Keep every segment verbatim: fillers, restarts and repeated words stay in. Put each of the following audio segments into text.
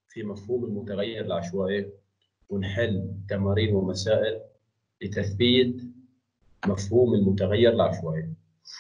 في مفهوم المتغير العشوائي ونحل تمارين ومسائل لتثبيت مفهوم المتغير العشوائي.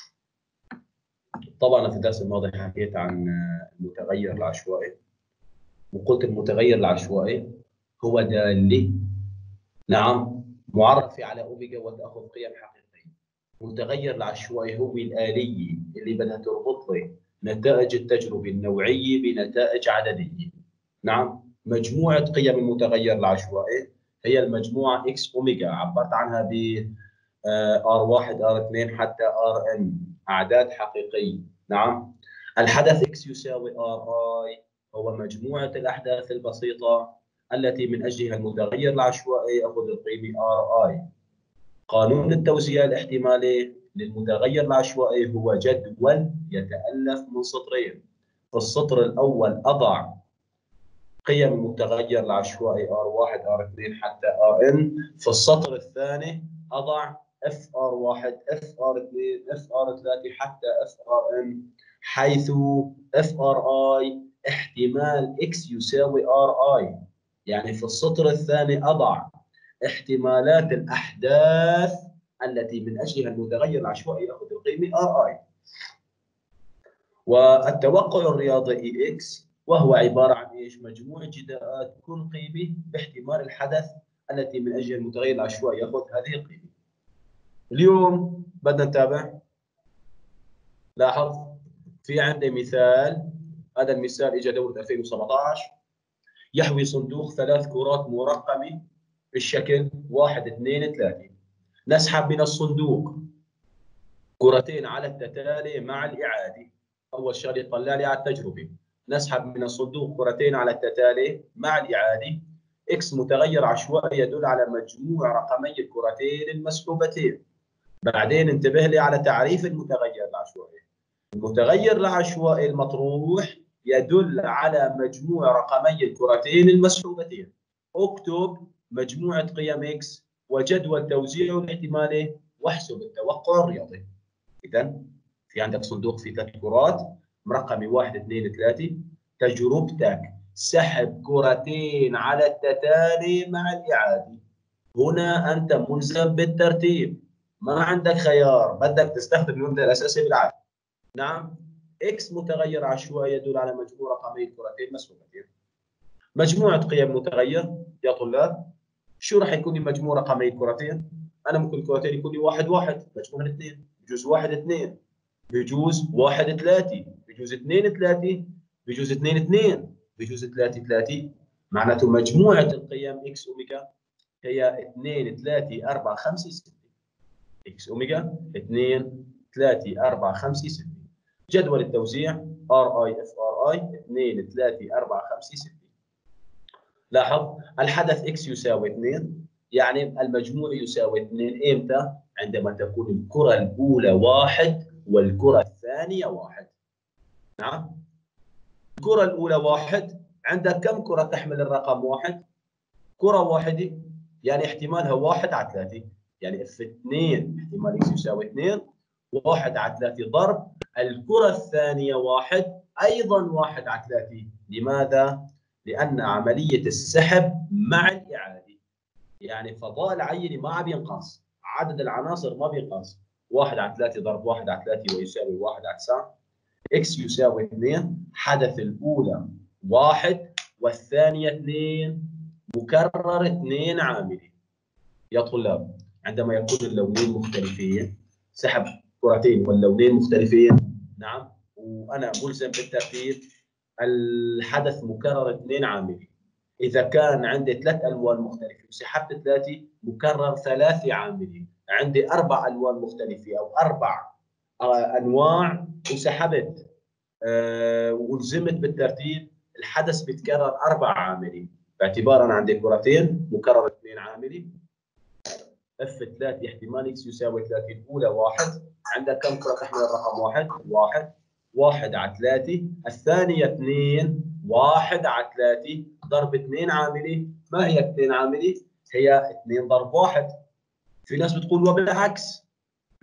طبعا في الدرس الماضي حكيت عن المتغير العشوائي وقلت المتغير العشوائي هو دالة نعم معرفة على أوميجا وتأخذ قيم حقيقية. المتغير العشوائي هو الآلية اللي بدها تربط لي نتائج التجربة النوعية بنتائج عددية. نعم مجموعة قيم المتغير العشوائي هي المجموعة إكس أوميجا، عبرت عنها ب آر واحد آر اثنين حتى آر إن، أعداد حقيقية. نعم الحدث إكس يساوي آر آي هو مجموعة الأحداث البسيطة التي من أجلها المتغير العشوائي يأخذ القيمة آر آي. قانون التوزيع الاحتمالي للمتغير العشوائي هو جدول يتألف من سطرين. في السطر الأول أضع قيم المتغير العشوائي آر واحد آر اثنين حتى آر إن، في السطر الثاني أضع إف آر واحد إف آر اثنين إف آر ثلاثة حتى إف آر إن، حيث إف آر آي احتمال إكس يساوي آر آي. يعني في السطر الثاني أضع احتمالات الأحداث التي من أجلها المتغير العشوائي يأخذ القيمة آر آي. والتوقع الرياضي إي إكس وهو عبارة عن إيش؟ مجموع جداءات كل قيمة باحتمال الحدث التي من أجلها المتغير العشوائي يأخذ هذه القيمة. اليوم بدنا نتابع. لاحظ في عندي مثال، هذا المثال اجى دورة ألفين وسبعطعش، يحوي صندوق ثلاث كرات مرقمة بالشكل واحد اثنين ثلاثة. نسحب من الصندوق كرتين على التتالي مع الإعادة. أول شغلة يطلع لي على التجربة. نسحب من الصندوق كرتين على التتالي مع الإعادة. إكس متغير عشوائي يدل على مجموع رقمي الكرتين المسحوبتين. بعدين انتبه لي على تعريف المتغير العشوائي. المتغير العشوائي المطروح يدل على مجموع رقمي الكرتين المسحوبتين. اكتب مجموعة قيم إكس وجدول توزيعه الاحتمالي واحسب التوقع الرياضي. إذا في عندك صندوق فيه ثلاث كرات مرقمة واحد اثنين ثلاثة، تجربتك سحب كرتين على التتالي مع الإعادة. هنا أنت ملزم بالترتيب، ما عندك خيار، بدك تستخدم المبدأ الأساسي بالعادة. نعم إكس متغير عشوائي يدل على مجموع رقمي الكرتين مسحوبتين. مجموعة قيم متغير يا طلاب، شو راح يكون لي مجموع رقمي الكرتين؟ أنا ممكن الكرتين يكون لي واحد واحد، مجموع الاثنين، بجوز واحد اثنين، بجوز واحد ثلاثة، بجوز اثنين ثلاثة، بجوز اثنين اثنين، بجوز ثلاثة ثلاثة. معناته مجموعة القيم إكس أوميجا هي اثنين ثلاثة أربعة خمسة ستة. إكس أوميجا اثنين ثلاثة أربعة خمسة ستة. جدول التوزيع آر آي إف آر آي اثنين ثلاثة أربعة خمسة ستة. لاحظ الحدث إكس يساوي اثنين، يعني المجموع يساوي اثنين. إمتى؟ عندما تكون الكرة الأولى واحد والكرة الثانية واحد. نعم الكرة الأولى واحد، عندك كم كرة تحمل الرقم واحد؟ كرة واحدة، يعني احتمالها واحد على ثلاثة، يعني اف اثنين احتمال اكس يساوي اثنين، واحد على ثلاثة ضرب الكرة الثانية واحد أيضا واحد على ثلاثة. لماذا؟ لأن عملية السحب مع الإعادة، يعني فضاء العينة ما عم ينقص، عدد العناصر ما بينقص. واحد على ثلاثة ضرب واحد على ثلاثة ويساوي واحد على تسعة. إكس يساوي اثنين، حدث الأولى واحد والثانية اثنين، مكرر اثنين عاملي. يا طلاب عندما يكون اللونين مختلفين، سحب كرتين واللونين مختلفين، نعم وأنا ملزم بالترتيب، الحدث مكرر اثنين عاملي. إذا كان عندي ثلاث ألوان مختلفة وسحبت ثلاثة، مكرر ثلاثة عاملي. عندي أربع ألوان مختلفة أو أربع أنواع وسحبت أه ولزمت بالترتيب، الحدث بيتكرر أربع عاملي، باعتبار أنا عندي كرتين مكرر اثنين عاملي. اف ثلاثة احتمال اكس يساوي ثلاثة، الأولى واحد، عندك كم كرة تحمل الرقم واحد؟ واحد، واحد على ثلاثة، الثانية اثنين، واحد على ثلاثة ضرب اثنين عاملي. ما هي اثنين عاملي؟ هي اثنين ضرب واحد. في ناس بتقول وبالعكس،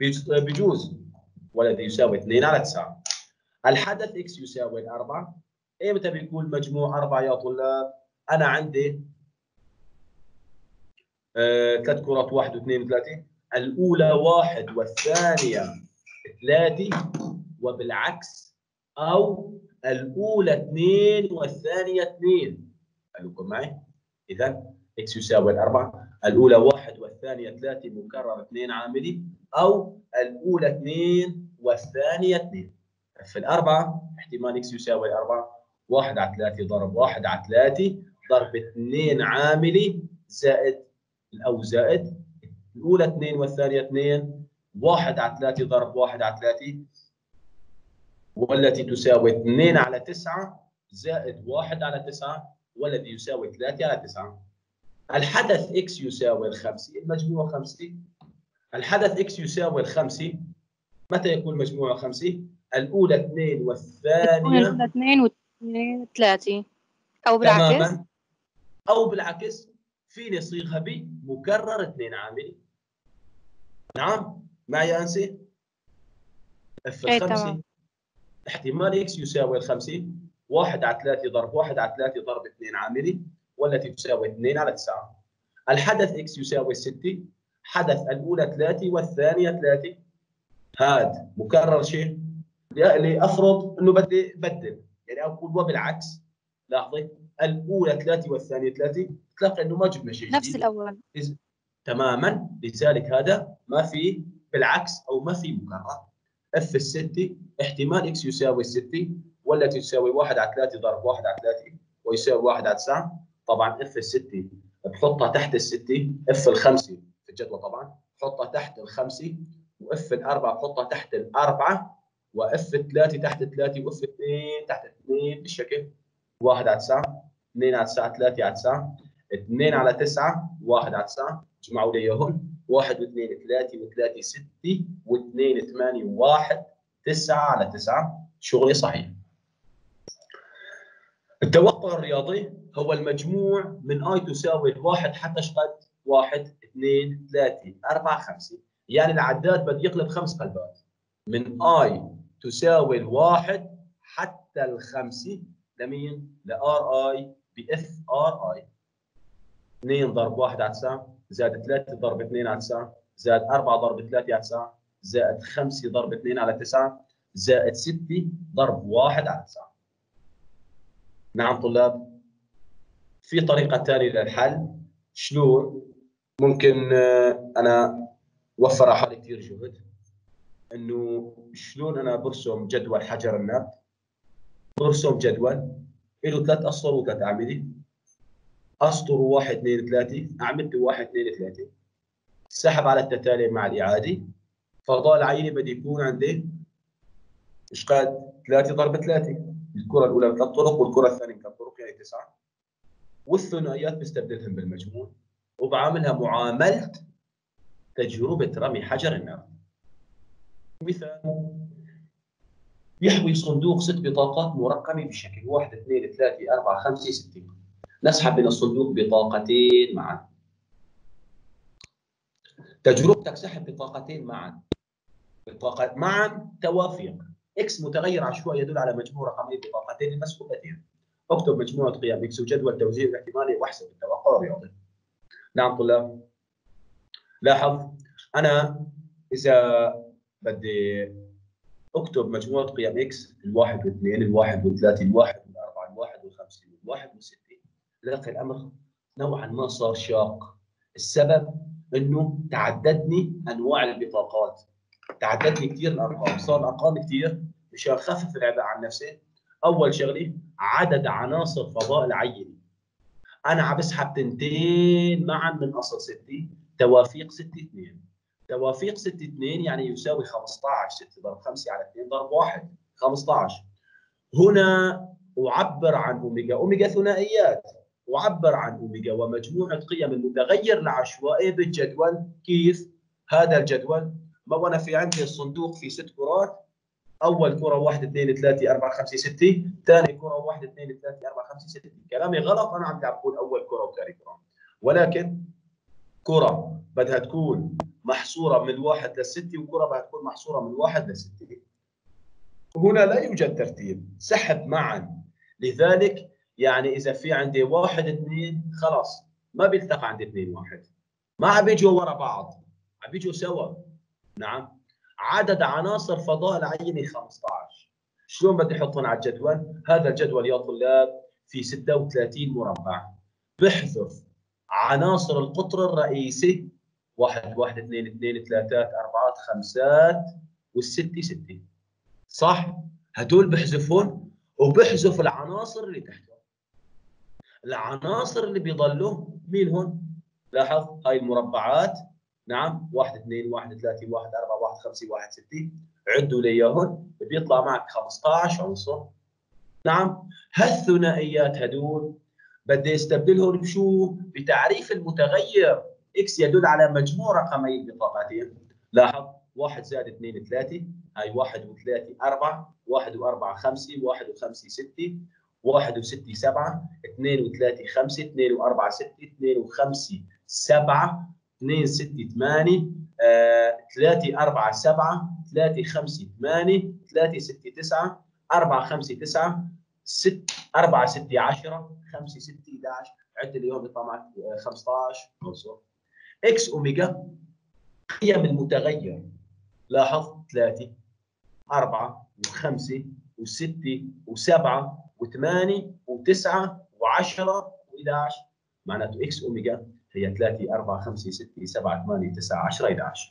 بجوز، والذي يساوي اثنين على تسعة. الحدث اكس يساوي الأربعة، ايمتى بيكون مجموع أربعة يا طلاب؟ أنا عندي آه، ثلاث كرات، واحد واثنين وثلاثة، الأولى واحد والثانية ثلاثة، وبالعكس، أو الأولى اثنين والثانية اثنين. خليكم معي. إذا إكس يساوي الأربعة، الأولى واحد والثانية ثلاثة مكرر اثنين عاملي، أو الأولى اثنين والثانية اثنين. في الأربعة احتمال إكس يساوي أربعة، واحد على ثلاثة ضرب واحد على ثلاثة ضرب اثنين عاملي زائد أو زائد الأولى اثنين والثانية اثنين، واحد على ثلاثة ضرب واحد على ثلاثة، والتي تساوي اثنين على تسعة زائد واحد على تسعة، والذي يساوي ثلاثة على تسعة. الحدث x يساوي الخمسة، المجموع خمسة. الحدث x يساوي الخمسة، متى يكون مجموعه خمسة؟ الأولى اثنين بتكون والثانية الأولى اثنين واثنين ثلاثة، أو بالعكس. تماما، أو بالعكس فيني صيغها بمكرر اثنين عاملي. نعم معي يا أنسي؟ اف ايه الخمسة تمام. احتمال اكس يساوي الخمسة، واحد على ثلاثة ضرب واحد على ثلاثة ضرب اثنين عاملي، والتي تساوي اثنين على تسعة. الحدث اكس يساوي ستة، حدث الأولى ثلاثة والثانية ثلاثة. هاد مكرر شيء لأفرض إنه بدي بدل، يعني أقول وبالعكس. لاحظي الأولى ثلاثة والثانية ثلاثة، تلاقي إنه ما جبنا شيء نفس جديد. الأول. تماما، لذلك هذا ما في بالعكس أو ما في مكرر. اف الستة احتمال اكس يساوي ستة، والتي تساوي واحد على ثلاثة ضرب واحد على ثلاثة ويساوي واحد على تسعة. طبعا اف الستة بحطها تحت الستة، اف الخمسة في الجدول طبعا بحطها تحت الخمسة، واف الأربعة بحطها تحت الأربعة، واف الثلاثة تحت ثلاثة، واف اثنين تحت اثنين بالشكل واحد على تسعة، اثنين على تسعة، ثلاثة على تسعة، اثنين على تسعة، واحد على تسعة، اجمعوا لي اياهم، واحد واثنين ثلاثة، وثلاثة ستة، واثنين ثمانية، وواحد تسعة على تسعة. شغلي صحيح. التوقع الرياضي هو المجموع من اي تساوي الواحد حتى شقد واحد اثنين ثلاثة أربعة خمسة، يعني العداد بده يقلب خمس قلبات. من اي تساوي الواحد حتى الخمسة لمين؟ لار اي باف ار اي. اثنين ضرب واحد على تسعة زائد ثلاثة ضرب اثنين على تسعة زائد أربعة ضرب ثلاثة على تسعة زائد خمسة ضرب اثنين على تسعة زائد ستة ضرب واحد على تسعة. نعم طلاب، في طريقة ثانية للحل. شلون؟ ممكن أنا وفر على حالي كثير جهد، إنه شلون أنا برسم جدول حجر النبت. برسم جدول له ثلاث أسطر وثلاث أعمدة. أسطر واحد اثنين ثلاثة، أعمدة واحد اثنين ثلاثة. سحب على التتالي مع الإعادة. فضاء العيني بده يكون عندي ايش قد؟ ثلاثة ضرب ثلاثة. الكرة الأولى بثلاث طرق والكرة الثانية بثلاث طرق، يعني تسعة. والثنائيات بستبدلهم بالمجموع، وبعاملها معاملة تجربة رمي حجر النار. مثال: يحوي صندوق ست بطاقات مرقمة بشكل واحد اثنين ثلاثة أربعة خمسة ستة. نسحب من الصندوق بطاقتين معا. تجربتك سحب بطاقتين معا. بطاقات معا توافق. اكس متغير عشوائي يدل على مجموع رقمي بطاقتين المسحوبتين. اكتب مجموعة قيم اكس وجدول توزيع الاحتمالي واحسب التوقع الرياضي. نعم طلاب، لاحظ أنا إذا بدي أكتب مجموعة قيم إكس، الواحد واثنين، الواحد وثلاثة، الواحد والأربعة، الواحد والخمسة، الواحد والستة، لقي الأمر نوعا ما صار شاق. السبب إنه تعددني أنواع البطاقات، تعددني كثير الأرقام، صار الأرقام كثير. مشان أخفف العبء عن نفسي، أول شغلة عدد عناصر فضاء العينة. أنا عم بسحب تنتين معا من أصل ستة، توافيق ستة اثنين. توافيق ستة اثنين يعني يساوي خمسة عشر. ستة ضرب خمسة على اثنين ضرب واحد، خمسة عشر. هنا أعبر عن أوميجا، أوميجا ثنائيات، أعبر عن أوميجا ومجموعة قيم المتغير العشوائي بالجدول. كيف؟ هذا الجدول ما وانا في عندي الصندوق في ست كرات. اول كره واحد اثنين ثلاثة أربعة خمسة ستة، ثاني كره واحد اثنين ثلاثة أربعة خمسة ستة. كلامي غلط، انا عم بقول اول كره وثاني كره، ولكن كره بدها تكون محصوره من واحد لستة، وكره بدها تكون محصوره من واحد لستة. هنا لا يوجد ترتيب، سحب معا لذلك يعني اذا في عندي واحد اثنين خلاص ما بيلتقى عندي اثنين واحد، ما عم بيجوا ورا بعض، عم بيجوا سوا. نعم. عدد عناصر فضاء العينه خمسة عشر. شلون بدي احطهم على الجدول؟ هذا الجدول يا طلاب في ستة وثلاثين مربع. بحذف عناصر القطر الرئيسي واحد واحد اثنين اثنين ثلاثات اربعات خمسات والستة ستة. صح؟ هدول بحذفهم وبحذف العناصر اللي تحتهم. العناصر اللي بيضلوا مين هون؟ لاحظ هاي المربعات. نعم. واحد اثنين واحد ثلاثة واحد أربعة واحد خمسة واحد ستة. عدوا لي اياهم بيطلع معك خمسة عشر عنصر. نعم. هالثنائيات هدول بدي استبدلهم بشو؟ بتعريف المتغير. اكس يدل على مجموع رقمي البطاقتين. لاحظ واحد زائد اثنين ثلاثة، هاي واحد وثلاثة أربعة، واحد وأربعة خمسة، واحد وخمسة ستة، واحد وستة سبعة، اثنين وثلاثة خمسة، اثنين وأربعة ستة، اثنين وخمسة سبعة، اثنين ستة ثمانية، آه، ثلاثة أربعة سبعة، ثلاثة خمسة ثمانية، ثلاثة ستة تسعة، أربعة خمسة تسعة، ستة أربعة ستة عشرة، خمسة ستة أحد عشر. عد اليوم بيطلع معك خمسة عشر عنصر. اكس اوميجا قيم المتغير. لاحظ ثلاثة أربعة وخمسة وستة وسبعة وثمانية وتسعة وعشرة وأحد عشر. معناته اكس اوميجا هي ثلاثة أربعة خمسة ستة سبعة ثمانية تسعة عشرة أحد عشر.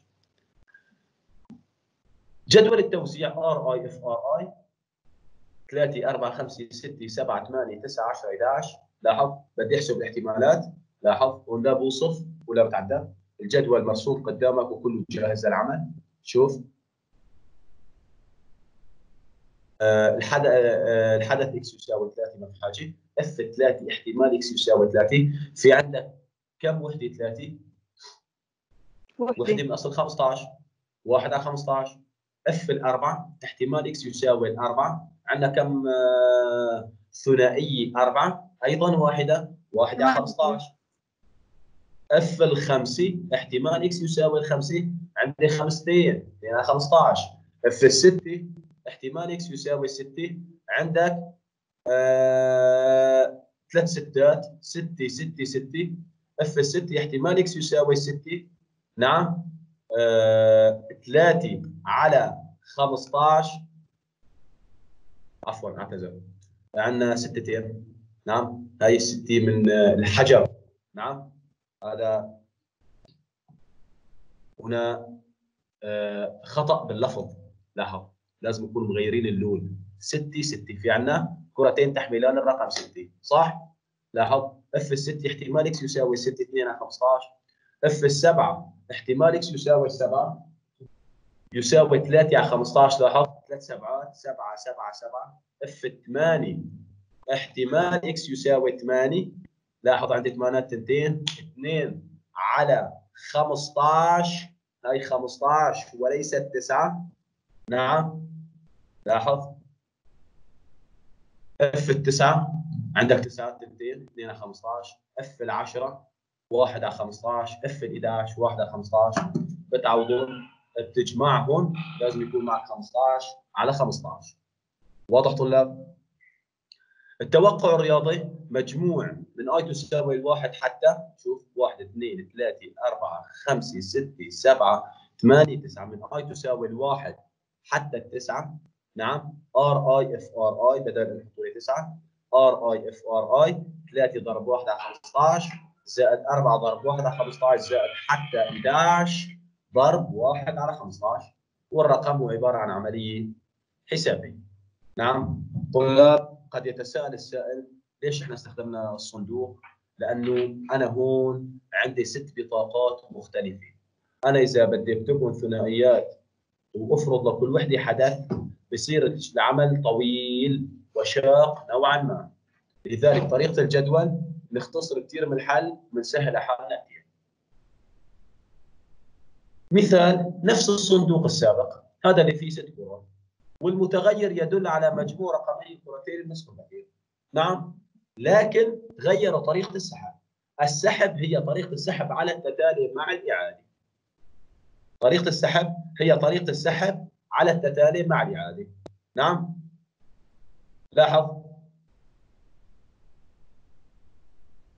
جدول التوزيع ار اي اف ار اي ثلاثة أربعة خمسة ستة سبعة ثمانية تسعة عشرة أحد عشر. لاحظ بدي احسب الاحتمالات. لاحظ ولا بوصف ولا بتعدى. الجدول مرسوم قدامك وكله جاهز للعمل. شوف أه الحدث أه الحدث اكس يساوي ثلاثة ما في حاجه. اف ثلاثة احتمال اكس يساوي ثلاثة. في عندك كم وحده ثلاثة؟ وحده من اصل خمسة عشر. واحد على خمسة عشر. اف الأربعة احتمال اكس يساوي الأربعة. عندنا كم آه ثنائيه أربعة ايضا واحده. واحد على خمسة عشر. اف الخمسه احتمال اكس يساوي الخمسه. عندي خمستين اثنين على خمسة عشر. اف الستة احتمال اكس يساوي ستة. عندك آه ثلاث ستات ستة ستة ستة. اف الستة احتمال اكس يساوي ستة. نعم. آه ثلاثة على خمسة عشر. عفوا اعتذر. عندنا ستتين. نعم. هاي الستة من آه الحجر. نعم. هذا هنا آه خطأ باللفظ. لاحظ لازم نكون مغيرين اللون. ستة ستة في عندنا كرتين تحملان الرقم ستة. صح؟ لاحظ اف الستة احتمال اكس يساوي ستة اثنين على خمسة عشر. اف السبعة احتمال اكس يساوي سبعة يساوي ثلاثة على خمسة عشر. لاحظ ثلاث سبعات سبعة سبعة سبعة. اف الثمانية احتمال اكس يساوي ثمانية. لاحظ عندي ثمانيات تنتين. اثنين على خمسة عشر. هاي خمسة عشر وليست تسعة. نعم. لاحظ اف التسعة عندك تسعة تنتين اثنين على خمسة عشر. اف العشرة واحد على خمسة عشر. اف ال احد عشر واحد على خمسة عشر. بتعوضون بتجمعهم لازم يكون معك خمسة عشر على خمسة عشر. واضح طلاب؟ التوقع الرياضي مجموع من اي تساوي الواحد حتى شوف واحد اثنين ثلاثة أربعة خمسة ستة سبعة ثمانية تسعة من اي تساوي الواحد حتى التسعة. نعم. ار اي اف ار اي بدل ان نحط لي تسعة. ار اي اف ار اي ثلاثة ضرب واحد على خمسة عشر زائد أربعة ضرب واحد على خمسة عشر زائد حتى أحد عشر ضرب واحد على خمسة عشر. والرقم هو عباره عن عمليه حسابيه. نعم. طلاب قد يتساءل السائل ليش احنا استخدمنا الصندوق؟ لانه انا هون عندي ست بطاقات مختلفه. انا اذا بدي اكتبهم ثنائيات وافرض لكل وحده حدث بصير العمل طويل وشاق نوعا ما. لذلك طريقه الجدول نختصر كثير من الحل بنسهل حالنا كثير. مثال نفس الصندوق السابق هذا اللي فيه ست كرات والمتغير يدل على مجموع رقمي الكرتين المسحوبتين. نعم. لكن غيروا طريقه السحب. السحب هي طريقه السحب على التتالي مع الاعاده. طريقه السحب هي طريقه السحب على التتالي مع الاعاده. نعم. لاحظ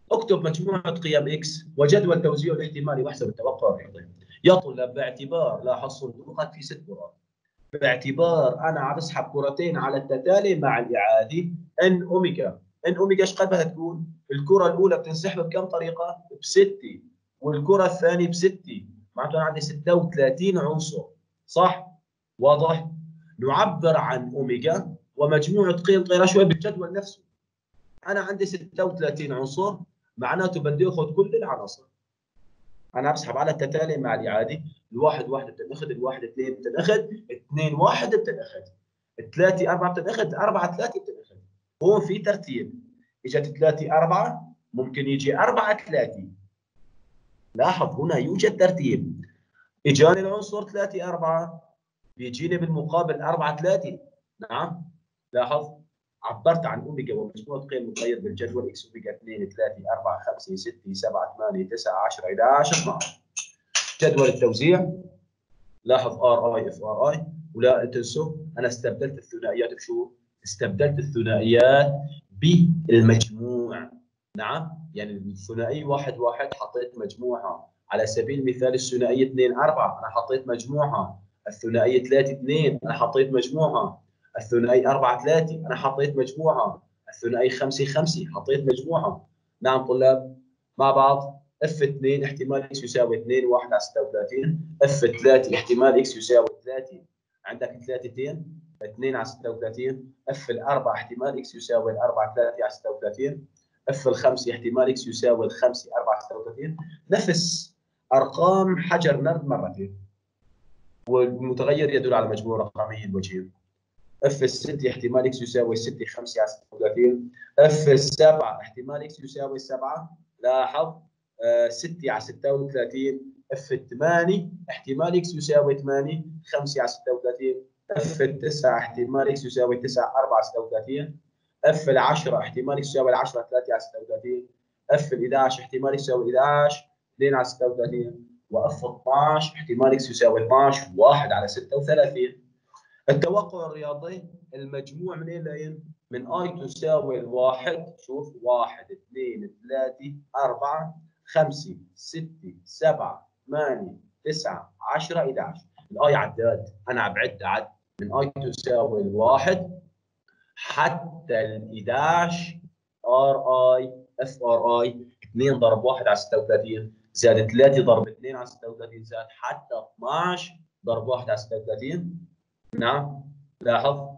اكتب مجموعه قيم اكس وجدول توزيع الاحتمالي واحسب التوقع الرياضي. يا طلاب باعتبار لاحظ صندوقك في ست كرات، باعتبار انا عم اسحب كرتين على التتالي مع الاعاده ان اوميجا، ان اوميجا ايش قد بدها تكون؟ الكره الاولى بتنسحب بكم طريقه؟ بسته، والكره الثانيه بسته، معناته انا عندي ستة وثلاثين عنصر، صح؟ واضح؟ نعبر عن اوميجا ومجموعه قيم طيرها شوي بالجدول نفسه. انا عندي ستة وثلاثين عنصر، معناته بدي اخذ كل العناصر. انا بسحب على التتالي مع الاعاده، الواحد واحد بتنأخذ، الواحد اثنين بتنأخذ، اثنين واحد بتنأخذ، ثلاثة أربعة بتنأخذ، أربعة ثلاثة بتنأخذ. هون في ترتيب، اجت ثلاثة أربعة ممكن يجي أربعة ثلاثة. لاحظ هنا يوجد ترتيب، اجاني العنصر ثلاثة أربعة بيجيني بالمقابل أربعة ثلاثة. نعم لاحظ عبرت عن اوميجا ومجموعه قيم متغير بالجدول اكس اوميجا اثنين ثلاثة أربعة خمسة ستة سبعة ثمانية تسعة عشرة أحد عشر اثناشر. جدول التوزيع لاحظ ار اي اف ار اي، ولا تنسوا انا استبدلت الثنائيات بشو؟ استبدلت الثنائيات بالمجموع. نعم يعني الثنائي واحد واحد حطيت مجموعها، على سبيل المثال الثنائيه اثنين أربعة انا حطيت مجموعها، الثنائيه ثلاثة اثنين انا حطيت مجموعها، الثنائي أربعة ثلاثة انا حطيت مجموعها، الثنائي خمسة خمسة حطيت مجموعها. نعم طلاب مع بعض، اف اثنين احتمال اكس يساوي اثنين واحد على ستة وثلاثين، اف ثلاثة احتمال اكس يساوي ثلاثة، عندك ثلاثتين اثنين على ستة وثلاثين، اف الأربعة احتمال اكس يساوي الأربعة ثلاثة على ستة وثلاثين، اف الخمسة احتمال اكس يساوي الخمسة أربعة على ستة وثلاثين. نفس ارقام حجر نرد مرتين، والمتغير يدل على مجموع رقمي الوجهين. اف الستة احتمال اكس يساوي ستة خمسة على ستة وثلاثين، اف السبعة احتمال اكس يساوي سبعة، لاحظ آه ستة على ستة وثلاثين، اف الثمانية احتمال اكس يساوي ثمانية خمسة على ستة وثلاثين، اف التسعة احتمال اكس يساوي تسعة أربعة على ستة وثلاثين، اف العشرة احتمال اكس يساوي عشرة ثلاثة على ستة وثلاثين، اف ال احد عشر احتمال اكس يساوي احد عشر اثنين على ستة وثلاثين، واف اثناشر احتمال اكس يساوي اثناشر واحد على ستة وثلاثين. التوقع الرياضي المجموع منين لين؟ من اي تساوي الواحد، شوف واحد اثنين ثلاثة أربعة خمسة ستة سبعة ثمانية تسعة عشرة أحد عشر. الاي عداد، انا عم بعد عد من اي تساوي الواحد حتى ال احد عشر ار اي اف ار اي، اثنين ضرب واحد على ستة وثلاثين زائد ثلاثة ضرب اثنين على ستة وثلاثين زائد حتى اثناشر ضرب واحد على ستة وثلاثين. نعم لاحظ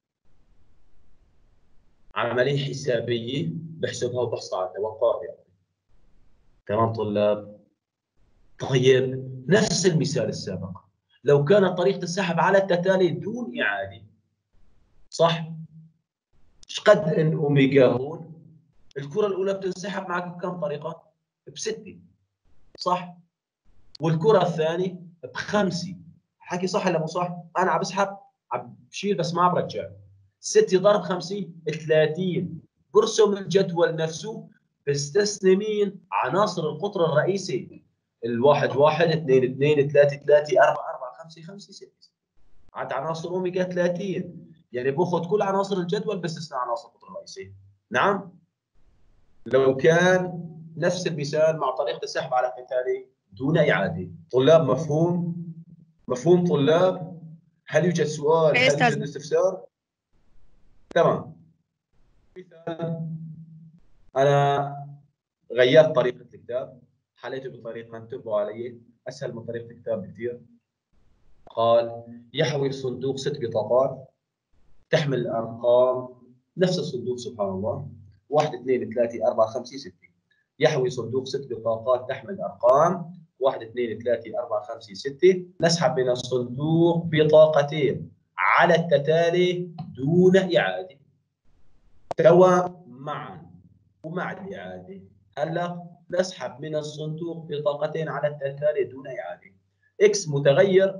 عملية حسابية بحسبها وبحصل على التوقع يعني. تمام طلاب؟ طيب نفس المثال السابق، لو كانت طريقة السحب على التتالي دون إعادة، صح؟ ايش قد ان اوميجا هون؟ الكرة الأولى بتنسحب معك بكم طريقة؟ بستة، صح؟ والكرة الثانية بخمسة. حكي صح ولا مو صح؟ أنا عم بسحب، عم بشيل بس ما عم برجع. ستة ضرب خمسة ثلاثين. برسم الجدول نفسه بستثني مين؟ عناصر القطر الرئيسي. الواحد واحد اثنين اثنين ثلاثة ثلاثة أربعة أربعة خمسة خمسة ستة. عاد عناصر اوميجا ثلاثين، يعني باخذ كل عناصر الجدول باستثناء عناصر القطر الرئيسي. نعم؟ لو كان نفس المثال مع طريقة السحب على التتالي دون إعادة. طلاب مفهوم؟ مفهوم طلاب؟ هل يوجد سؤال؟ إيه هل يوجد أستاذ؟ استفسار؟ تمام. مثال، أنا غيرت طريقة الكتاب، حليته بطريقة انتبهوا علي أسهل من طريقة الكتاب بكثير. قال يحوي الصندوق ست بطاقات تحمل الأرقام، نفس الصندوق سبحان الله، واحد اثنين ثلاثة أربعة خمسة ستة. يحوي صندوق ست بطاقات تحمل الأرقام واحد اثنين ثلاثة أربعة خمسة ستة. نسحب من الصندوق بطاقتين على التتالي دون إعادة، توا معا ومع الإعادة. هلا نسحب من الصندوق بطاقتين على التتالي دون إعادة. إكس متغير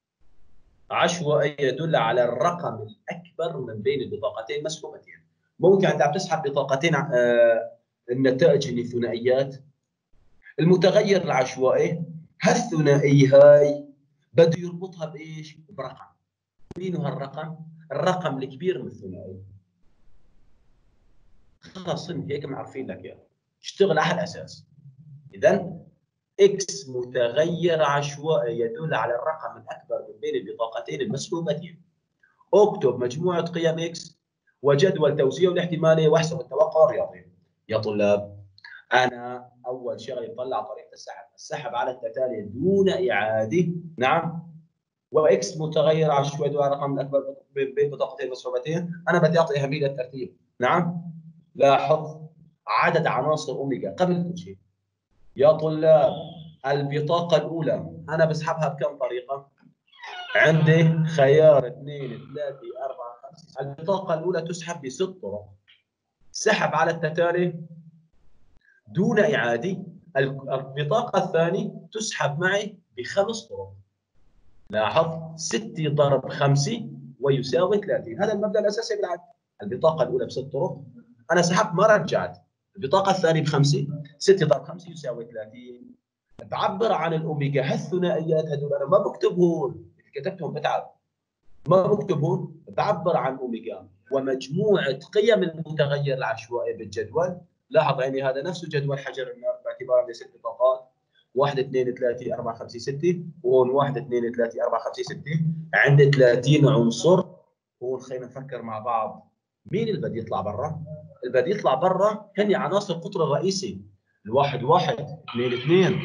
عشوائي يدل على الرقم الأكبر من بين البطاقتين مسحوبتين. ممكن أنت عم تسحب بطاقتين آه النتائج اللي ثنائيات، المتغير العشوائي هالثنائي هاي بده يربطها بايش؟ برقم. مين هالرقم؟ الرقم الكبير من الثنائي. خلص انت هيك معرفين لك يعني. اشتغل على الاساس. اذا اكس متغير عشوائي يدل على الرقم الاكبر من بين البطاقتين المسلوبتين. اكتب مجموعه قيم اكس وجدول توزيع الاحتماليه واحسب التوقع الرياضي. يا طلاب انا اول شغله يطلع طريقه السحب، السحب على التتالي دون اعاده. نعم. واكس متغير عشوائي يدل على الرقم الاكبر بين بطاقتين مسلوبتين. انا بدي اعطي اهميه للترتيب. نعم. لاحظ عدد عناصر اوميجا قبل كل شيء. يا طلاب البطاقة الأولى أنا بسحبها بكم طريقة؟ عندي خيار اثنين ثلاثة أربعة خمسة. البطاقة الأولى تسحب بست طرق. سحب على التتالي دون إعادة. البطاقة الثانية تسحب معي بخمس طرق. لاحظ ستة ضرب خمسة ويساوي ثلاثين. هذا المبدأ الأساسي بالعد. البطاقة الأولى بست طرق، أنا سحبت ما رجعت. البطاقة الثانية بخمسة، ستة ضرب خمسة يساوي ثلاثين. بعبر عن الاوميجا. هالثنائيات هذول انا ما بكتبهم، كتبتهم بتعب. ما بكتبهم، بعبر عن اوميجا ومجموعه قيم المتغير العشوائي بالجدول. لاحظ عيني هذا نفسه جدول حجر النار باعتبار عنده ست بطاقات، واحد اثنين ثلاثة أربعة خمسة ستة، وهون واحد اثنين ثلاثة أربعة خمسة ستة، عندي ثلاثين عنصر. هون خلينا نفكر مع بعض مين اللي بده يطلع برا؟ اللي بده يطلع برا هن عناصر القطر الرئيسي. الواحد واحد، اثنين اثنين،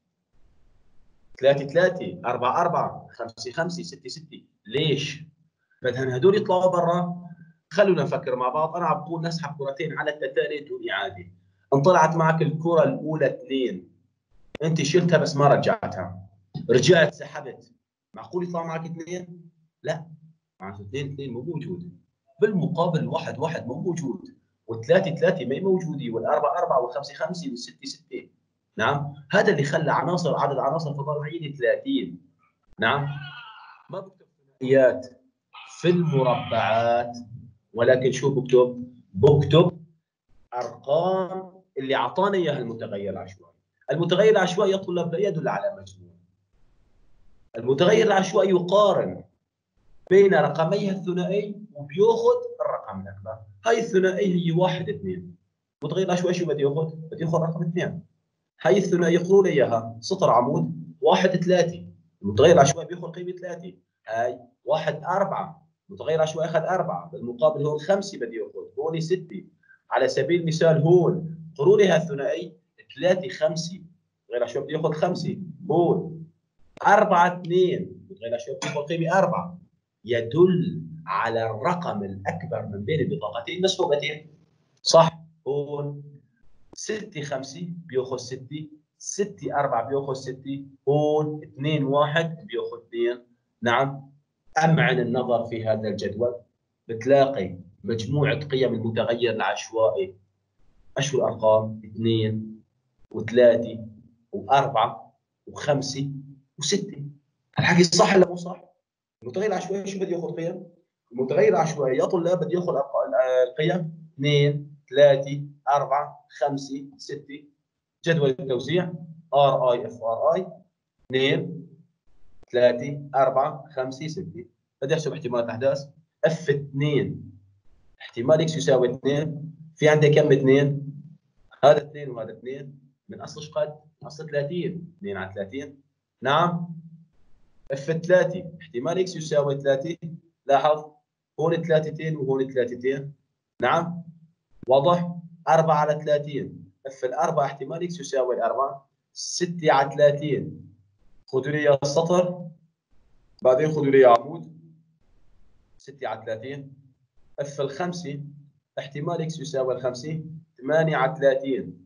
ثلاثة ثلاثة، أربعة أربعة، خمسة خمسة، ستة ستة. ليش؟ بدهن هدول يطلعوا برا. خلونا نفكر مع بعض. أنا عم بقول نسحب كرتين على التتالي دون إعادة. ان طلعت معك الكرة الأولى اثنين، أنت شلتها بس ما رجعتها، رجعت سحبت، معقول يطلع معك اثنين؟ لا، معناته اثنين اثنين مو موجود. بالمقابل واحد واحد مو موجود، والثلاثة ثلاثة ما موجودة، والأربعة أربعة، والخمسة خمسة، والستة ستة. نعم. هذا اللي خلى عناصر عدد عناصر الفضائيين ثلاثين. نعم. ما بكتب ثنائيات في المربعات، ولكن شو بكتب؟ بكتب ارقام اللي اعطاني اياها المتغير العشوائي. المتغير العشوائي يا طلاب لا يدل على مجموع. المتغير العشوائي يقارن بين رقميها الثنائي وبياخذ الرقم الاكبر. هاي الثنائي هي واحد اثنين. المتغير العشوائي شو بده ياخذ؟ بده ياخذ رقم اثنين. هاي الثنائي يقولوا لي اياها سطر عمود واحد ثلاثة. المتغير العشوائي بياخذ قيمه ثلاثة. هاي واحد أربعة. المتغير العشوائي اخذ أربعة. بالمقابل هون خمسة بده ياخذ، هون ستة. على سبيل المثال هون قولوا لي هالثنائي ثلاثة خمسة. المتغير العشوائي بده ياخذ خمسة. هون أربعة اثنين. المتغير العشوائي بده ياخذ قيمه أربعة. يدل على الرقم الاكبر من بين البطاقتين المسحوبتين. صح. هون ستة خمسة بياخذ ستة، ستة أربعة بياخذ ستة، هون اثنين واحد بياخذ اثنين. نعم. أمعن النظر في هذا الجدول بتلاقي مجموعة قيم المتغير العشوائي. أشو الأرقام؟ اثنين وثلاثة وأربعة وخمسة وستة. الحكي صح ولا مو صح؟ المتغير العشوائي شو بده ياخذ قيم؟ المتغير العشوائي يا طلاب بده ياخذ القيم اثنين ثلاثة أربعة خمسة ستة. جدول التوزيع ار اي اف ار اي اثنين ثلاثة أربعة خمسة ستة. بدي احسب احتمال الاحداث. اف اثنين احتمال اكس يساوي اثنين. في عندي كم اثنين؟ هذا اثنين وهذا اثنين. من اصل ايش قد؟ اصل ثلاثين. اثنين على ثلاثين. نعم. اف ثلاثة احتمال اكس يساوي ثلاثة. لاحظ هون ثلاثتين وهون ثلاثتين. نعم. واضح؟ أربعة على ثلاثين. اف الأربعة احتمال اكس يساوي الأربعة. ستة على ثلاثين. خذوا لي السطر بعدين خذوا لي عمود. ستة على ثلاثين. اف الخمسة احتمال اكس يساوي الخمسة. ثمانية على ثلاثين.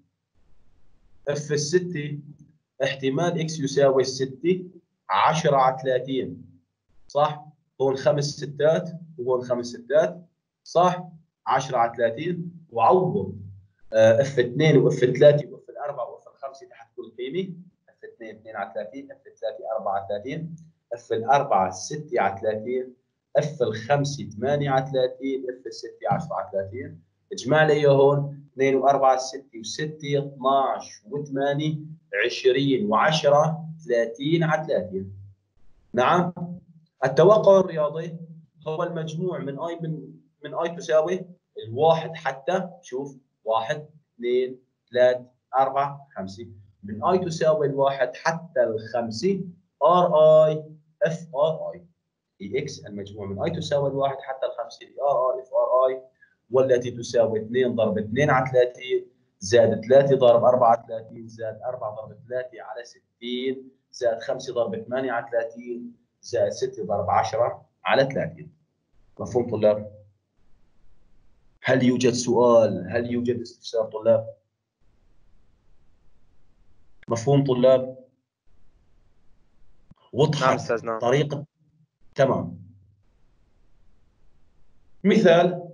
اف الستة احتمال اكس يساوي الستة. عشرة على ثلاثين. صح؟ هون خمس ستات وهون خمس ستات. صح؟ عشرة على ثلاثين. وعوض اف اثنين واف ثلاثة واف أربعة واف خمسة تحت كل قيمة. اف اثنين اثنين على ثلاثين، اف ثلاثة أربعة على ثلاثين، اف أربعة ستة على ثلاثين، اف الخمسة ثمانية على ثلاثين، اف الستة عشرة على ثلاثين. اجمع لي هون اثنين و4 ستة و6 اثنعش و8 عشرين و10 ثلاثين على ثلاثين. نعم. التوقع الرياضي هو المجموع من اي من من اي تساوي الواحد حتى شوف واحد اثنين ثلاثة أربعة خمسة. من اي تساوي الواحد حتى الخمسة ار اي اف ار اي. اي اكس المجموع من اي تساوي الواحد حتى الخمسة ار اي اف ار اي، والتي تساوي اثنين ضرب اثنين على ثلاثين زائد ثلاثة ضرب أربعة على ثلاثين زائد أربعة ضرب ثلاثة على ستين زائد خمسة ضرب ثمانية على ثلاثين زائد ستة ضرب عشرة على ثلاثين. مفهوم طلاب؟ هل يوجد سؤال؟ هل يوجد استفسار طلاب؟ مفهوم طلاب؟ وضحت طريقة؟ تمام. مثال: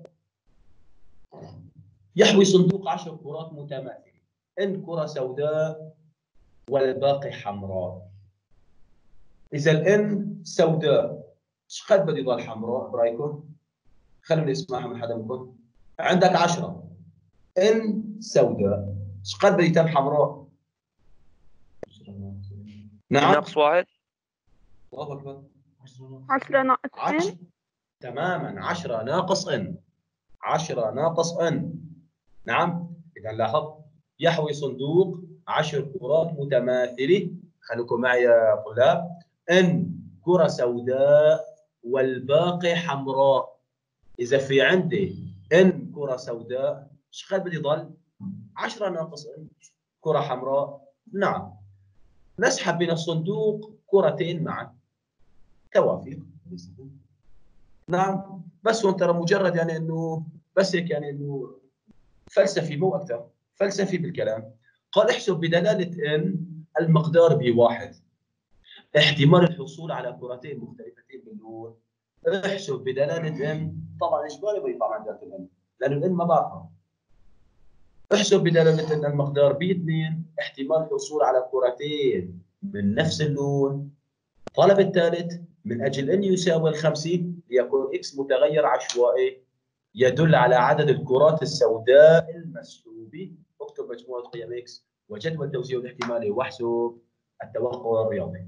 يحوي صندوق عشر كرات متماثلة، إن كرة سوداء والباقي حمراء. إذا الإن سوداء ايش قد بده يضل حمراء برايكم؟ خلوني اسمعها من حدا منكم. عندك عشرة، إن سوداء ايش قد بده يتم حمراء؟ نعم. ناقص واحد. الله أكبر. عشرة ناقص عشرة. تماما عشرة ناقص إن. عشرة ناقص إن. نعم. إذا لاحظ يحوي صندوق عشر كرات متماثلة. خليكم معي يا طلاب. إن كرة سوداء والباقي حمراء. إذا في عندي إن كرة سوداء ايش قد بدي يضل؟ عشرة ناقص إن كرة حمراء. نعم. نسحب من الصندوق كرتين معا توافيق. نعم. بس هون ترى مجرد يعني انه بس هيك يعني انه فلسفي مو اكثر، فلسفي بالكلام. قال احسب بدلاله ان المقدار بواحد احتمال الحصول على كرتين مختلفتين باللون. احسب بدلاله ان، طبعا اجباري بيطلع عن دلاله ان لانه الان ما بعرفها. احسب بدلاله ان المقدار ب اثنين احتمال الحصول على كرتين من نفس اللون. الطلب الثالث: من اجل ان يساوي الخمسة ليكون اكس متغير عشوائي يدل على عدد الكرات السوداء المسحوبة. اكتب مجموعة قيم اكس وجدول التوزيع الاحتمالي واحسب التوقع الرياضي.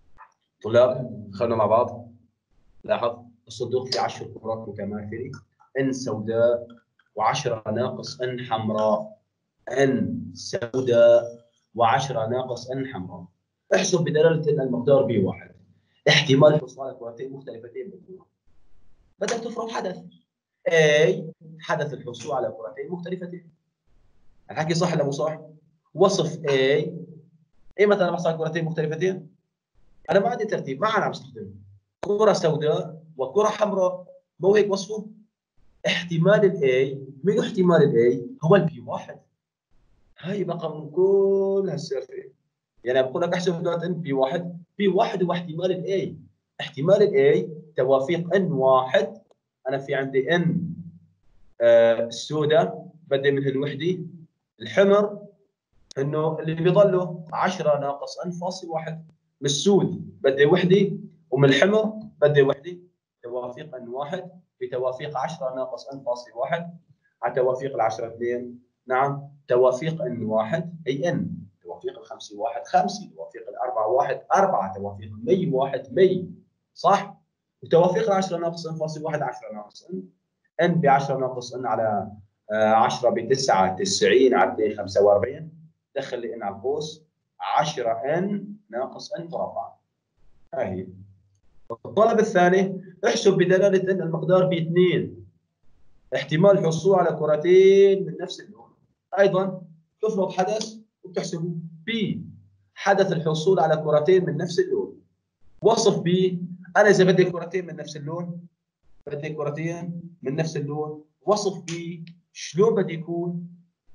طلاب خلونا مع بعض. لاحظ الصندوق فيه عشر كرات متماثلة، ان سوداء وعشرة ناقص ان حمراء. ان سوداء وعشرة ناقص ان حمراء. احسب بدلالة ان المقدار ب واحد احتمال الحصول على كرتين مختلفتين باللون. بدك تفرض حدث A، حدث الحصول على كرتين مختلفتين. الحكي صح ولا مو صح؟ وصف A، ايه مثلا بحصل على كرتين مختلفتين؟ انا ما عندي ترتيب، ما انا عم استخدمه. كرة سوداء وكرة حمراء، مو هيك وصفه؟ احتمال الاي، منو احتمال الاي؟ هو البي واحد. هاي بقى من كل هالسالفه. يعني بقول لك احسب دوت ان بي واحد، بي واحد هو احتمال الاي. احتمال الاي توافيق ان واحد. انا في عندي ان آه السوداء بدي منهن وحده، الحمر انه اللي بيضلوا عشرة ناقص ان فاصل واحد. من السود بدي وحده ومن الحمر بدي وحده. توافيق ان واحد بتوافيق عشرة ناقص ان فاصل واحد على توافيق العشرة اثنين. نعم. توافيق ان واحد اي ان. توافيق الخمسة واحد خمسة. توافيق الأربعة واحد أربعة. توافيق مية واحد مية. صح؟ وتوافيق العشرة ناقص ان فاصل واحد عشرة ناقص ان. ان ب عشرة ناقص ان على عشرة ب تسعة تسعين على اثنين خمسة وأربعين. دخل لي ان على القوس عشرة ان ناقص ان مربع. هاي. الطلب الثاني: احسب بدلاله ان المقدار ب اثنين احتمال الحصول على كرتين من نفس اللون. ايضا تفرض حدث وبتحسبه ب حدث الحصول على كرتين من نفس اللون. وصف ب، انا اذا بدي كرتين من نفس اللون، بدي كرتين من نفس اللون، وصف ب شلون بده يكون؟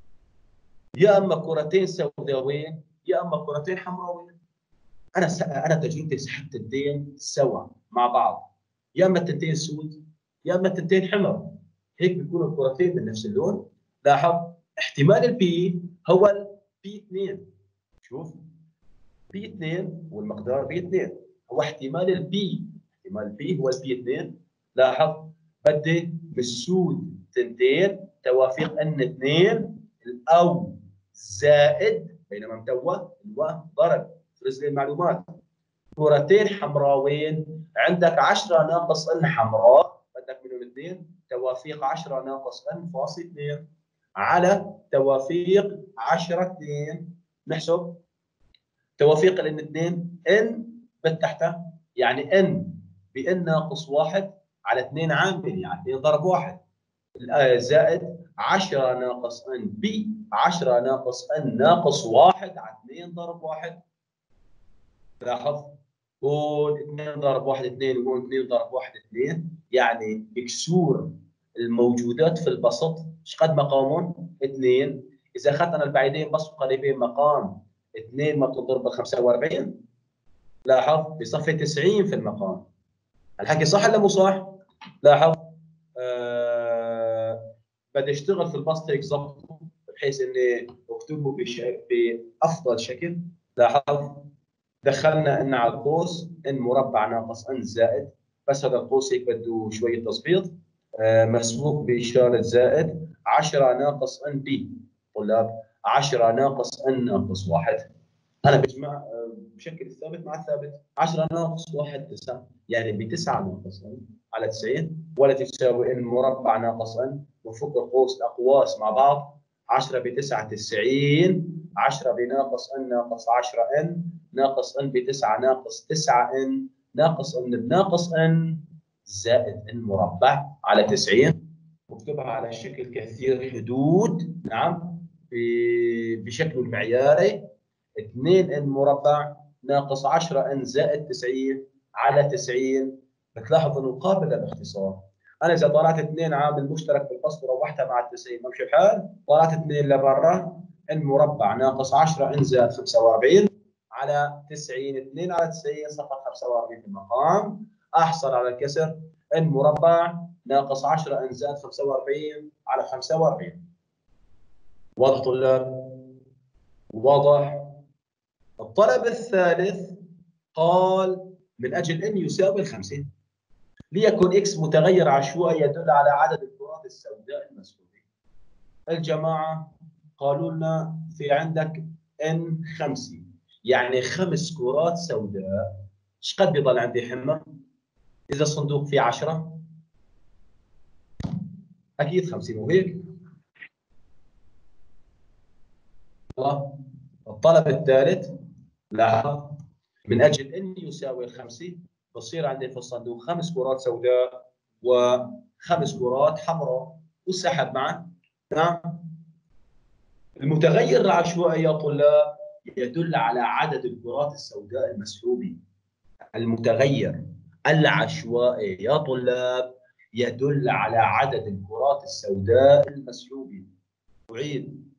يا اما كرتين سوداوين يا اما كرتين حمراوين. انا س... انا تجربتي سحبت التنتين سوا مع بعض، يا اما التنتين سود يا اما التنتين حمر. هيك بيكونوا الكرتين من نفس اللون. لاحظ احتمال البي هو البي اثنين. شوف بي اثنين والمقدار بي اثنين هو احتمال البي. احتمال البي هو البي اثنين. لاحظ بدي بالسود تنتين توافيق ان اثنين الاو زائد بينما متوه الوا ضرب. فرز لي المعلومات. كرتين حمراوين عندك عشرة ناقص ان حمراء بدك منهم اثنين توافيق عشرة ناقص ان فاصل اثنين. على توافيق عشرة اثنين. نحسب توافيق ال اثنين ان بالتحته، يعني ان بان ناقص واحد على اثنين عامل، يعني اثنين ضرب واحد زائد عشرة ناقص ان ب عشرة ناقص ان ناقص واحد على اثنين ضرب واحد. لاحظ هون اثنين ضرب واحد اثنين، وهون اثنين ضرب واحد اثنين، يعني بكسور الموجودات في البسط ايش قد مقامهم؟ اثنين. اذا اخذنا البعيدين بسط قريبين مقام اثنين ما تضرب خمسة وأربعين، لاحظ بصفي تسعين في المقام. الحكي صح ولا مو صح؟ لاحظ أه بدي اشتغل في البسط هيك ظبطه بحيث اني اكتبه بافضل شكل. لاحظ دخلنا ان على القوس ان مربع ناقص ان زائد، بس هذا القوس هيك بده شويه تظبيط، آه مسبوق باشاره زائد عشرة ناقص ان بي. طلاب عشرة ناقص ان ناقص واحد، انا بجمع آه بشكل الثابت مع الثابت. عشرة ناقص واحد تسعة، يعني ب تسعة ناقص ان على تسعين، ولا تساوي ان مربع ناقص ان وفك قوس الاقواس مع بعض. عشرة ب تسعة تسعين، عشرة بناقص ان ناقص عشرة ان ناقص ان ب تسعة ناقص تسعة ان ناقص ان بناقص ان زائد ان مربع على تسعين. واكتبها على شكل كثير حدود، نعم، بشكل المعياري اثنين ان مربع ناقص عشرة ان زائد تسعين على تسعين. بتلاحظ انه قابل للاختصار. انا اذا طلعت اثنين عامل مشترك بالفصل وروحتها مع التسعين ممشي الحال، طلعت اثنين لبرا ان مربع ناقص عشرة ان زائد خمسة وأربعين على تسعين، اثنين على تسعين صفر خمسة وأربعين في المقام. احصل على الكسر ان مربع ناقص عشرة ان زائد خمسة وأربعين على خمسة وأربعين. واضح طلاب؟ واضح. الطلب الثالث قال من اجل ان يساوي الخمسين ليكن اكس متغير عشوائي يدل على عدد الكرات السوداء المسؤولة. الجماعه قالوا لنا في عندك ان خمسة، يعني خمس كرات سوداء. ايش قد بيضل عندي حمر؟ اذا الصندوق فيه عشرة اكيد خمسين، مو هيك؟ الطلب الثالث لاحظ من اجل ان يساوي الخمسه بصير عندي في الصندوق خمس كرات سوداء وخمس كرات حمراء والسحب معا. نعم. المتغير العشوائي يا طلاب يدل على عدد الكرات السوداء المسحوبه. المتغير العشوائي يا طلاب يدل على عدد الكرات السوداء المسحوبه. أعيد،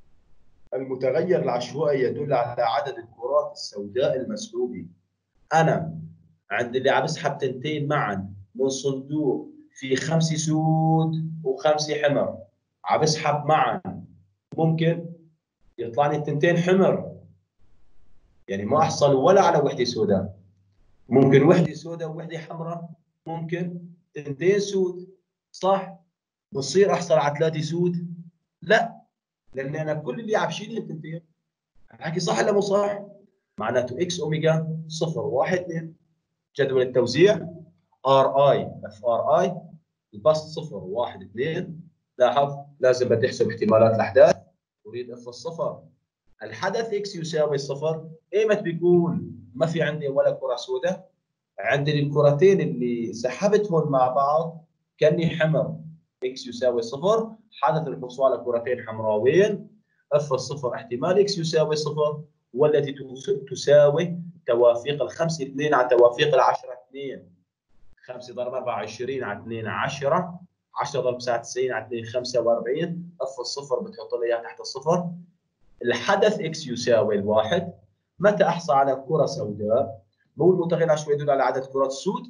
المتغير العشوائي يدل على عدد الكرات السوداء المسحوبه. انا عند اللي عم بسحب تنتين معا من صندوق في خمسه سود وخمسه حمر، عم بسحب معا، ممكن يطلع لي التنتين حمر، يعني ما احصل ولا على وحده سوداء. ممكن وحده سوداء ووحده حمراء، ممكن تنتين سود، صح؟ بصير احصل على ثلاثه سود؟ لا، لان انا كل اللي عم بشيل التنتين. الحكي صح ولا مو صح؟ معناته اكس اوميجا صفر واحد اثنين. جدول التوزيع ار اي اف ار اي البسط صفر واحد اثنين. لاحظ لازم بدي احسب احتمالات الاحداث. اريد اف الصفر الحدث اكس يساوي صفر. ايمت بيكون ما في عندي ولا كره سوداء؟ عندي الكرتين اللي سحبتهم مع بعض كاني حمر. اكس يساوي صفر، حدث الحصول على كرتين حمراوين. اف الصفر احتمال اكس يساوي صفر، والتي تساوي توافيق الخمسه اثنين على توافيق العشره اثنين. خمسة ضرب أربعة عشرين على اثنين عشرة، عشرة ضرب تسعة تسعين على اثنين خمسة وأربعين. اف الصفر بتحط لي اياها تحت الصفر. الحدث اكس يساوي الواحد. متى احصل على كره سوداء؟ مو المتغير العشوائي يدل على عدد كرات السود.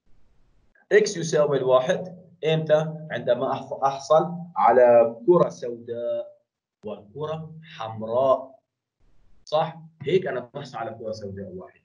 اكس يساوي الواحد امتى؟ عندما احصل على كره سوداء والكره حمراء. صح؟ هيك انا بحصل على كره سوداء واحده،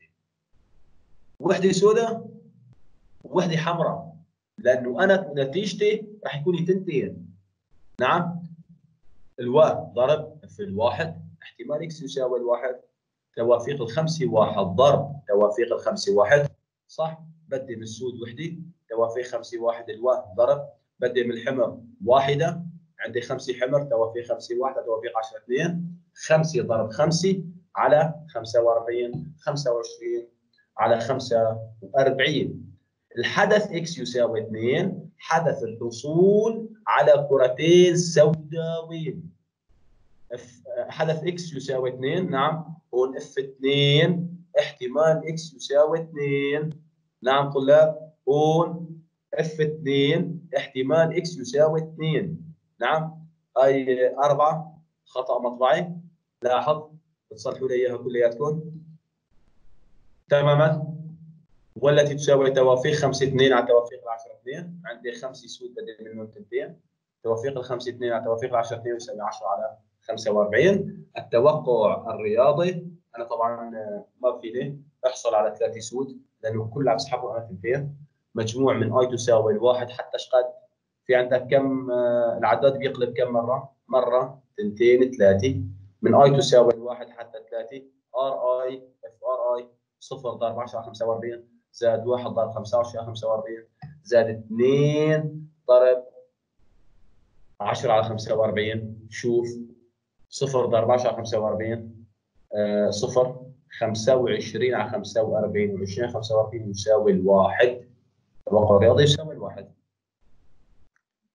وحده سوداء ووحده حمراء، لانه انا نتيجتي راح يكون تنتين. نعم. الواحد ضرب في الواحد احتمال اكس يساوي الواحد. توافيق الخمسه واحد ضرب توافيق الخمسه واحد، صح؟ بدي من السود وحده. توافيق خمسه واحد الواحد ضرب بدي من الحمر واحده. عندي خمسة حمر توافيق خمسة واحدة توافيق عشرة اثنين، خمسة ضرب خمسة على خمسة وأربعين، خمسة وعشرين على خمسة وأربعين. الحدث اكس يساوي اثنين، حدث الحصول على كرتين سوداوين. حدث اكس يساوي اثنين، نعم هون اف اثنين احتمال اكس يساوي اثنين، نعم طلاب هون اف اثنين احتمال اكس يساوي اثنين، نعم هاي أربعة خطأ مطبعي، لاحظ بتصلحوا لي اياها كلياتكم تماما. والتي تساوي توافيق خمسة اثنين على توافيق عشرة اثنين، عندي خمسة سود بدل منهم اثنتين، توافيق ال خمسة اثنين على توافيق عشرة اثنين يساوي عشرة على خمسة وأربعين. التوقع الرياضي انا طبعا ما فيني احصل على ثلاثة سود لانه كلها بسحبوا انا اثنتين، مجموع من اي تساوي الواحد حتى اشقد في عندك كم العداد بيقلب كم مره؟ مره اثنتين ثلاثه، من اي تساوي الواحد حتى ثلاثه ار اي اف ار اي صفر ضرب عشرة على خمسة وأربعين زائد واحد ضرب خمسة وعشرين على خمسة وأربعين زائد اثنين ضرب عشرة على خمسة وأربعين. شوف صفر ضرب عشرة على خمسة وأربعين آه صفر، خمسة وعشرين على خمسة وأربعين، و20 على خمسة وأربعين يساوي الواحد. الواقع الرياضي يساوي الواحد.